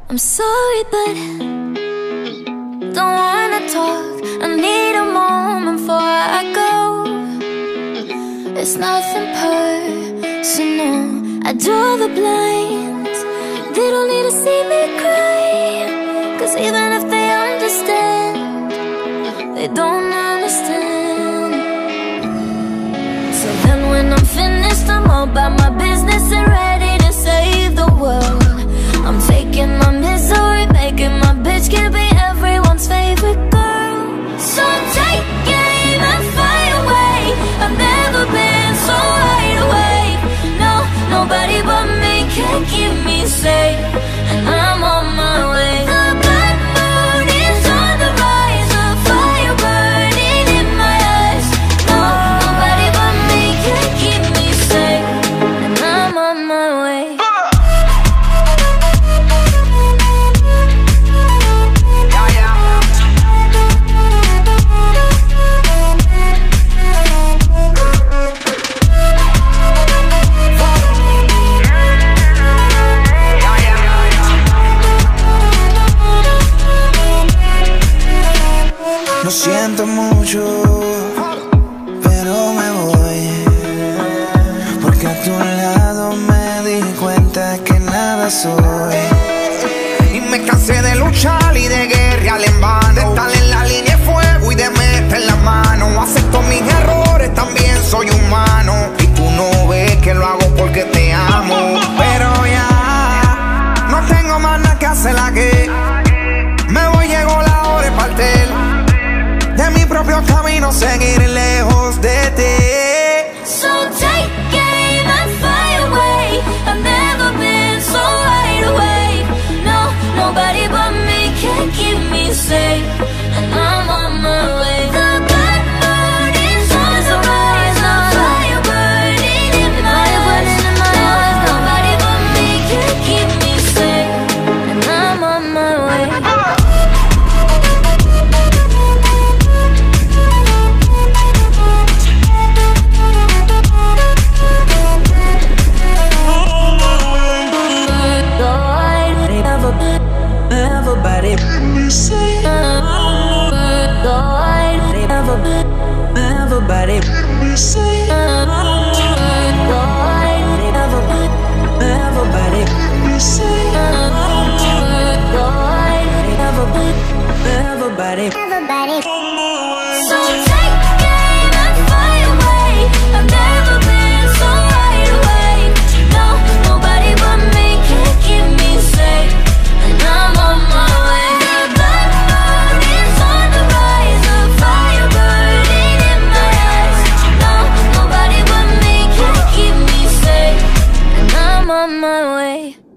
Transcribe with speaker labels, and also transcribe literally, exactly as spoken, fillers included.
Speaker 1: I'm sorry, but don't wanna talk. I need a moment before I go. It's nothing personal. I draw the blinds. They don't need to see me cry, 'cause even if they understand, they don't understand. So then when I'm finished, I'm all about my business and ready to save the world. I'm taking my misery, making my bitch can be everyone's favorite girl. So take aim and fight away. I've never been so wide awake. No, nobody but me can keep me safe, and I'm on my way. The bad mood is on the rise, a fire burning in my eyes. No, nobody but me can keep me safe, and I'm on my way.
Speaker 2: Lo siento mucho, pero me voy, porque a tu lado me di cuenta que nada soy. Y me cansé de luchar y de guerrear en vano, de estar en la línea de fuego y de meter la mano. Acepto mis errores, también soy humano, y tú no ves que lo hago porque te amo. Pero ya no tengo más nada que hacer aquí. Me voy, llegó la hora de partir de mi propio camino, seguir lejos de ti.
Speaker 1: So take aim and fly away. I've never been so wide awake. No, nobody but me can keep me safe, and I'm on my way. The bad mood is on the rise, a fire burning in my eyes. No, nobody but me can keep me safe, and I'm on my way.
Speaker 2: Everybody, everybody, everybody, everybody.
Speaker 1: So take aim and fly away. I've never been so wide awake. No, nobody but me can keep me safe, and I'm on my way. The bad mood is on the rise, a fire burning in my eyes. No, nobody but me can keep me safe, and I'm on my way.